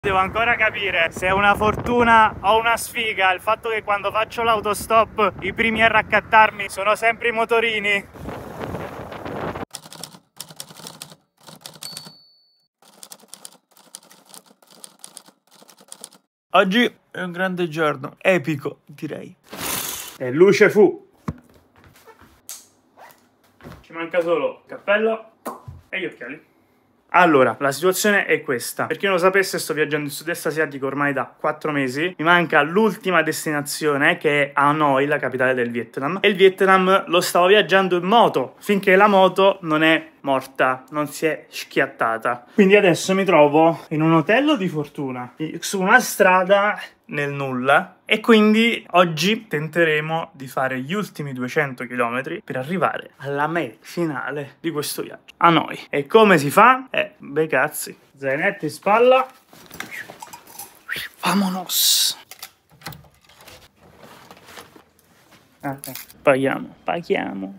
Devo ancora capire se è una fortuna o una sfiga il fatto che quando faccio l'autostop i primi a raccattarmi sono sempre i motorini. Oggi è un grande giorno, epico direi. E luce fu. Ci manca solo il cappello e gli occhiali. Allora, la situazione è questa. Per chi non lo sapesse, sto viaggiando in sud-est asiatico ormai da 4 mesi. Mi manca l'ultima destinazione, che è Hanoi, la capitale del Vietnam. E il Vietnam lo stavo viaggiando in moto, finché la moto non è morta, non si è schiattata. Quindi adesso mi trovo in un hotel di fortuna, su una strada nel nulla. E quindi oggi tenteremo di fare gli ultimi 200 km per arrivare alla meta finale di questo viaggio, Hanoi. E come si fa? Bei cazzi. Zainetto in spalla. Vamonos. Paghiamo.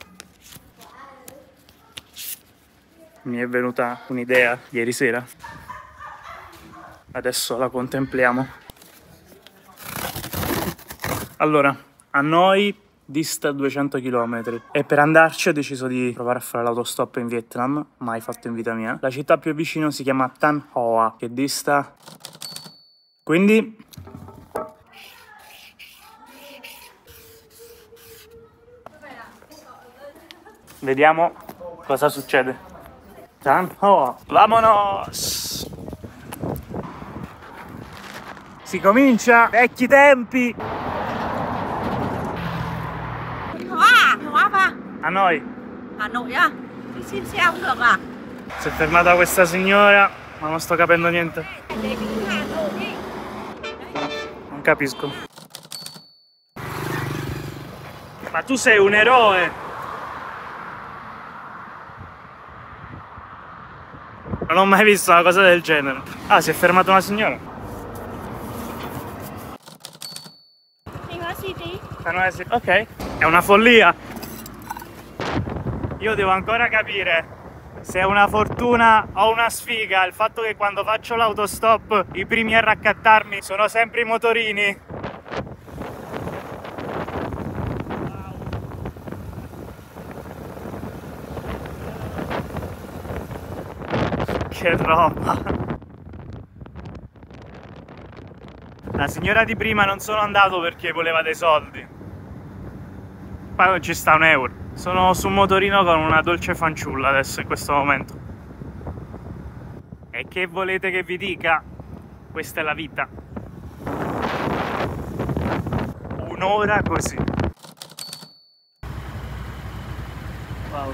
Mi è venuta un'idea ieri sera. Adesso la contempliamo. Allora, Hanoi dista 200 km e per andarci ho deciso di provare a fare l'autostop in Vietnam, mai fatto in vita mia. La città più vicina si chiama Tan Hoa, che dista... Quindi... vediamo cosa succede. Tan Hoa, vamonos! Si comincia, vecchi tempi! Hanoi. Hanoi á? Thì xin xe không được à? Si è fermata questa signora, ma non sto capendo niente. Non capisco. Ma tu sei un eroe! Non ho mai visto una cosa del genere. Ah, si è fermata una signora. Ok, è una follia. Io devo ancora capire se è una fortuna o una sfiga il fatto che quando faccio l'autostop i primi a raccattarmi sono sempre i motorini. Che roba! La signora di prima non sono andato perché voleva dei soldi. Poi non ci sta un euro. Sono su un motorino con una dolce fanciulla adesso in questo momento. E che volete che vi dica? Questa è la vita. Un'ora così. Wow.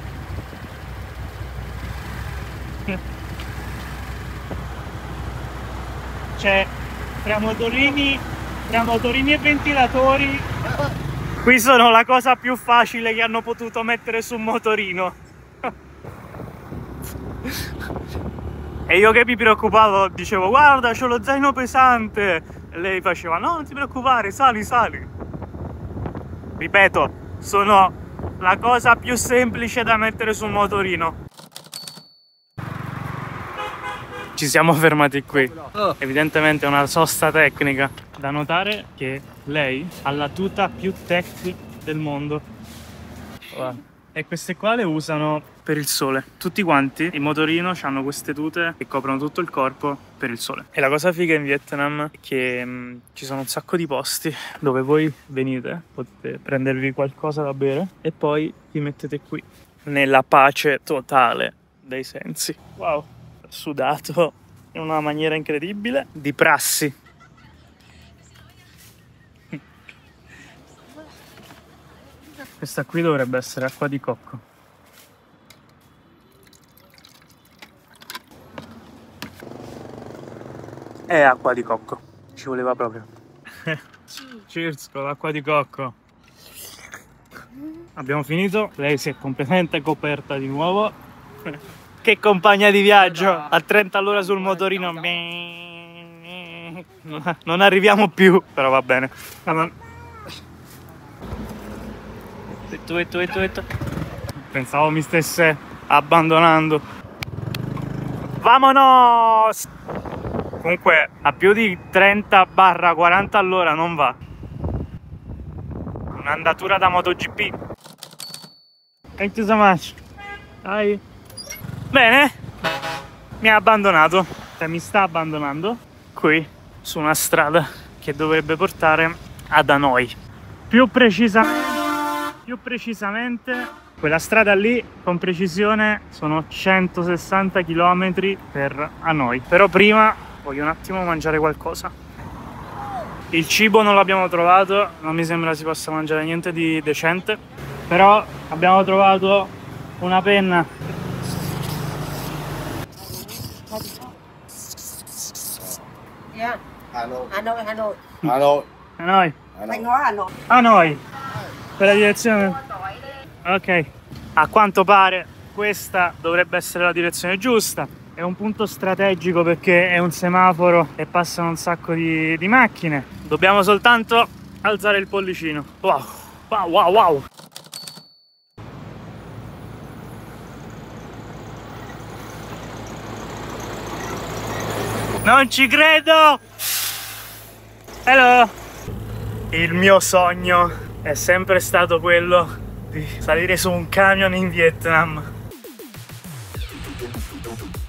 Cioè, tra motorini e ventilatori, qui sono la cosa più facile che hanno potuto mettere su un motorino. E io che mi preoccupavo, dicevo guarda c'ho lo zaino pesante, e lei faceva no, non ti preoccupare, sali. Ripeto, sono la cosa più semplice da mettere su un motorino. Ci siamo fermati qui. Evidentemente è una sosta tecnica. Da notare che lei ha la tuta più tech del mondo. E queste qua le usano per il sole. Tutti quanti in motorino hanno queste tute che coprono tutto il corpo per il sole. E la cosa figa in Vietnam è che ci sono un sacco di posti dove voi venite, potete prendervi qualcosa da bere e poi vi mettete qui nella pace totale dei sensi. Wow, sudato in una maniera incredibile. Di prassi. Questa qui dovrebbe essere acqua di cocco. È acqua di cocco. Ci voleva proprio. Cheers con l'acqua di cocco. Abbiamo finito. Lei si è completamente coperta di nuovo. Che compagna di viaggio. A 30 all'ora sul motorino. Non arriviamo più. Però va bene. Vetto. Pensavo mi stesse abbandonando. Vamonos! Comunque a più di 30/40 all'ora non va. Un'andatura da MotoGP. Thank you so much. Dai. Bene, mi ha abbandonato, cioè mi sta abbandonando qui su una strada che dovrebbe portare ad Hanoi. Più precisamente quella strada lì, con precisione, sono 160 km per Hanoi. Però prima voglio un attimo mangiare qualcosa. Il cibo non l'abbiamo trovato, non mi sembra si possa mangiare niente di decente, però abbiamo trovato una penna. Yeah. Hanoi. Hanoi. Hanoi. Hanoi. Thanh Hóa, Hanoi. Hanoi. Per la direzione. Ok. A quanto pare questa dovrebbe essere la direzione giusta. È un punto strategico perché è un semaforo e passano un sacco di macchine. Dobbiamo soltanto alzare il pollicino. Wow. Wow, wow, wow. Non ci credo! Hello! Il mio sogno è sempre stato quello di salire su un camion in Vietnam.